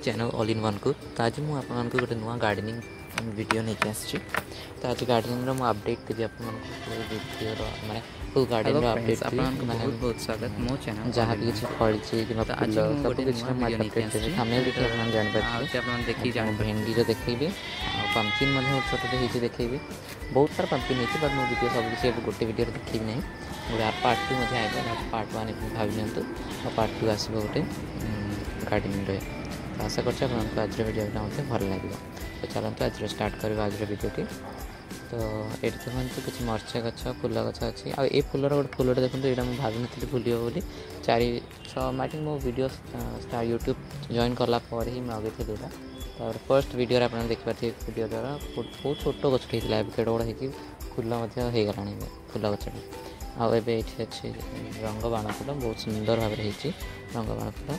Channel all in one को। तो आज मुझे आपको गोटे नुआ गार्डनिंग वीडियो नहीं आसी। तो आज गार्डनिंग रो अपडेट देवी वीडियो माने फुल गार्डन अपडेट आपको बहुत स्वागत मो चैनल जहाँ भी किसी फल कि फूल सब कुछ हमें देखिए आप जान देखिए भेंडी देखी पंपकिन छोटे देखी बहुत सारा पंपकिन होती बट मो वीडियो सब किसी गोटे वीडियो देखी ना गोटे पार्ट 2 मजा आएगा पार्ट 1 भावी नि पार्ट 2 आसो गोटे गार्डनिंग रे। तो आशा कर आज वीडियोटा मतलब भल लगे। तो चलते आज स्टार्ट करवा आज वीडियोटी। तो ये देखते किसी मर्चा गच फूल गच अच्छी आ फूलर गोटे फूलटे देखो यहाँ मुझे भावी नी फूल बोली 4-6 मार्च मो वीडियो यूट्यूब जॉइन कलापर ही मुझे लगे यहाँ। तो फर्स्ट वीडियो आप देखिए वीडियो द्वारा बहुत छोट गच होता केड़ बड़ा हो फूल हो गला फूल गचटा आए अच्छे रंग बाण फूल बहुत सुंदर भाव रंग बाण फूल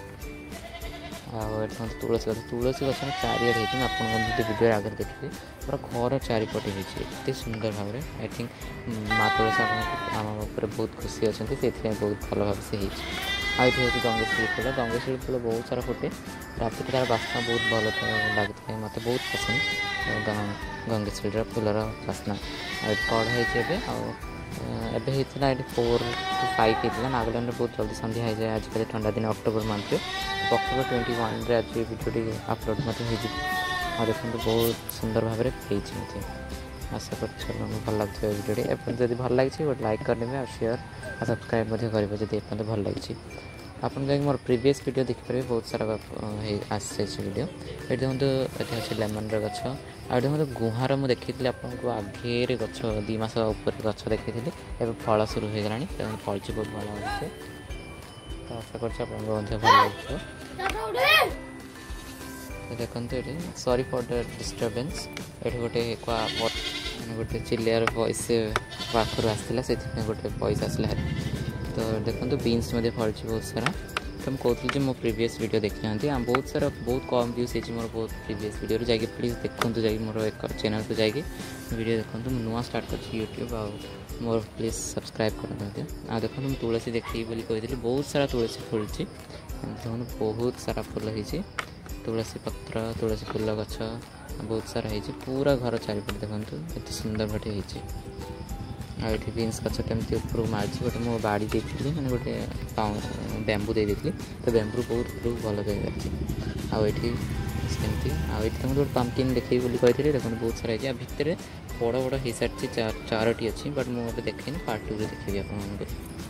आ तुलसी गच चारिड़े होती आपको वीडियो आगे देखिए पूरा घर चारिपटे होती सुंदर भाव में। आई थिंक माँ तुलसी आम बहुत खुशी अच्छा से बहुत भल भाव से आठ हूँ गंगेश्वरी फूल बहुत सारा फुटे रात तार बास्ना बहुत भल लगे मत बहुत पसंद गंगेश्वरी फूलर बास्ना कढ़ होता 4 to 5 होता नागालैंड बहुत जल्दी संध्या हो जाए आजकल ठंडा दिन अक्टोबर मंथ अक्टोबर 21 आज वीडियो अपलोड आ देखते बहुत सुंदर भाव में आशा कर भल लगे वीडियो जब भल लगे गोटे लाइक करदे और शेयर और सब्सक्राइब करेंगे जब भल लगे आप मोर प्रीवियस वीडियो देखिपारे बहुत सारा आसे वीडियो ये देखो ये अच्छे लेमन गच आ देखो गुहार मुझे देखी आपको आगे गच 2 मास ऊपर गच देखी एवं फल शुरू हो गलानी फल बहुत भल लगे। तो आशा कर भल लगे। देखते ये सॉरी फॉर द डिस्टर्बेंस ये गोटे गोटे चिल्लार वॉइस पाखर आसाला से गोटे वॉइस आसला। तो देखो बीन्स फल बहुत सारा। तो मुझे कहती मो प्रीवियस वीडियो देखी ना बहुत सारा बहुत कम व्यूज है मोर बहुत प्रीवियस वीडियो जाकि प्लीज देखो जा मोर एक चैनल को जाकि वीडियो देखो नुआ स्टार्ट कर यूट्यूब आ मोर प्लीज सब्सक्राइब कर आ देखो मुझे तुलसी देखी कही बहुत सारा तुलसी फुलची बहुत सारा फूल हो तुलसी पत्र तुलसी फूल गच बहुत सारा हो पूरा घर चारिपट देखो ये सुंदर भाटे ये बीन्स गच केमती ऊपर मार्च गोटे मो बाड़ी देती मैंने गोटे बैम्बू दे देती तो बैम्बू बहुत ऊपर भल आमती आमती गोटे पंपकिन देखी कही देखो बहुत सारा है भितर बड़ बड़ हो सारी 4टी अच्छी बट मुझे देखे पार्ट 2 देखी आपको।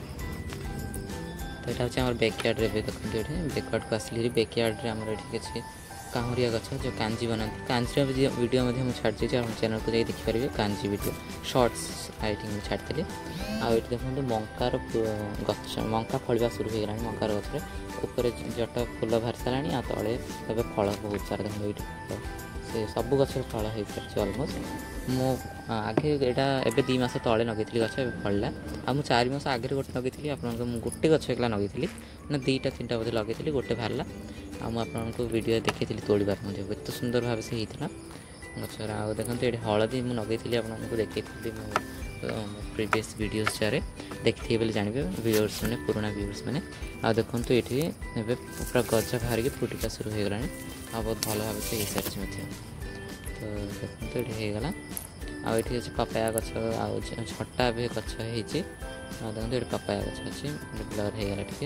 तो यहाँ हूँ बैकयार्ड रे देखते ये बैकयार्ड को आसली बैकयार्ड आम ये काहुरिया गच जो कांजी बनाती कांजी वीडियो मुझे छाड़ी चैनल को जाइए देखिपारे कांजी वीडियो शॉर्ट्स आई थिंक छाड़ी आए देखते मंकार गच मंका फलवा शुरू हो गला मंकार गच ऊपर जट फूल बाहर सारा तले तब फल बहुत सारा देखो से सब गच फल हो सारी अलमोस्ट मो आगे यहाँ एवं 2 मास तले लगे गच फलला आ 4 मास आगे गोटे लगे आप गोटे गच एकला लगे ना 2-3टा बोधे लगे गोटे बाहरला आपको वीडियो देखी तोड़बार मुझे एत सुंदर भाव से होता गचर आ देखते ये हलदी मुझे लगे आपको देखी प्रीवियस वीडियोस चारे देखिए बोले जानवे व्यूअर्स मैंने पुराना व्यूअर्स मैंने आ देखो ये पूरा गजा बाहर के फुटिका शुरू हो गला आ बहुत भल भाव से हो सारी। तो देखते ये होगला आ ये पपाया गच छटा भी गच हो देखो ये पपाया गच अच्छे ब्लर होगला टे।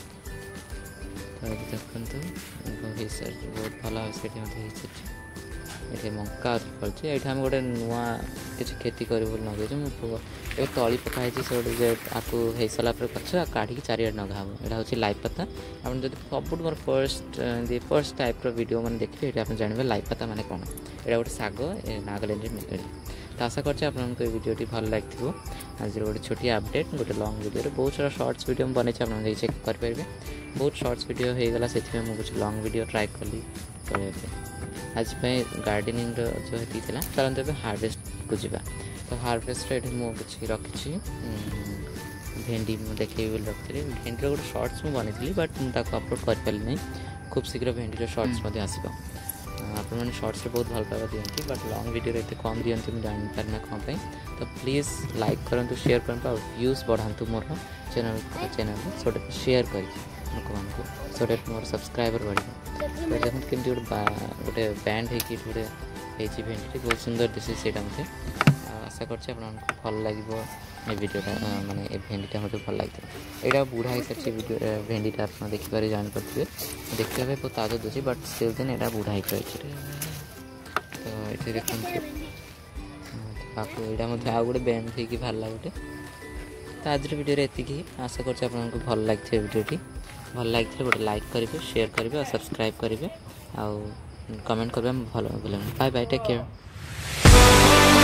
तो देखते बहुत भल भाव से ये मंका फलचे ये आम गोटे नुआ किसी खेती कर लगे तली पकाई से गोटे आपको हो सारापर गच काढ़ी चारिड़े नगा यहाँ हूँ लाई पत्ता आप सब मोर फर्स्ट टाइप वीडियो मैंने देखिए ये आप जानवे लाई पत्ता माने कौन ये गोटे साग नागालैंड में मिले। तो आशा कर वीडियोटी भल लगे आज गोटे छोटी अपडेट गोटे लंग वीडियो बहुत सारा शॉर्ट्स वीडियो बने आप चेक करेंगे बहुत शॉर्ट्स वीडियो होगला से कुछ लंग वीडियो ट्राए कली आज गार्डनिंग जो होता चलते ए हार्वेस्ट को जावा। तो हार्वेस्ट ये मुझे रखी भेंडी देखे रखी भेंडी गोटे शॉर्ट्स मुझे बनी बट मुझे अपलोड कर पारि नहीं खूब शीघ्र भेंडी शॉर्ट्स आसो आप शॉर्ट्स बहुत भल पाइबा दिखती बट लंग वीडियो एत कम दिखती मुझे जापर ना कौन। तो प्लीज़ लाइक करूँ शेयर करूँ और व्यूज बढ़ातु मोर चैनल शेयर कर ଲୋକମାନଙ୍କୁ ସୋ ଦ୍ୟାଟ୍ ମୋର ସବସ୍କ୍ରାଇବର୍ ବଢ଼ିବ। ତ ଦେଖନ୍ତୁ କେମିତି ଗୋଟେ ବ୍ୟାଣ୍ଡ ହେଇକି ଗୋଟେ ହେଇଛି ଭେଣ୍ଡିଟି, ବହୁତ ସୁନ୍ଦର ଦିଶୁଛି ସେଇଟା ମୋତେ। ଆଶା କରୁଛି ଆପଣମାନଙ୍କୁ ଭଲ ଲାଗିବ ଏ ଭିଡ଼ିଓଟା, ମାନେ ଏ ଭେଣ୍ଡିଟା ମୋତେ ଭଲ ଲାଗିଥିଲା। ଏଇଟା ବୁଢ଼ା ହେଇସାରିଛି ଭେଣ୍ଡିଟା, ଆପଣ ଦେଖିପାରେ ଜାଣିପାରୁଥିବେ, ଦେଖିବା ପାଇଁ ବହୁତ ତାଜା ଦେଉଛି, ବଟ୍ ଷ୍ଟିଲ୍ ଦେନ୍ ଏଇଟା ବୁଢ଼ା ହେଇକି ରହିଛି। ତ ଏଠି ଦେଖନ୍ତୁ ତାକୁ ଏଇଟା ମଧ୍ୟ ଆଉ ଗୋଟେ ବ୍ୟାଣ୍ଡ ହେଇକି ବାହାରିଲା ଗୋଟେ। ତ ଆଜିର ଭିଡ଼ିଓରେ ଏତିକି। ଆଶା କରୁଛି ଆପଣଙ୍କୁ ଭଲ ଲାଗିଥିବ ଭିଡ଼ିଓଟି। ଭଲ ଲାଗିଥିଲେ ଗୋଟେ ଲାଇକ୍ କରିବେ, ସେୟାର କରିବେ ଆଉ ସବସ୍କ୍ରାଇବ୍ କରିବେ ଆଉ କମେଣ୍ଟ କରିବେ ଭଲ ଭୁଲନ୍ତୁ। Bye bye, take care.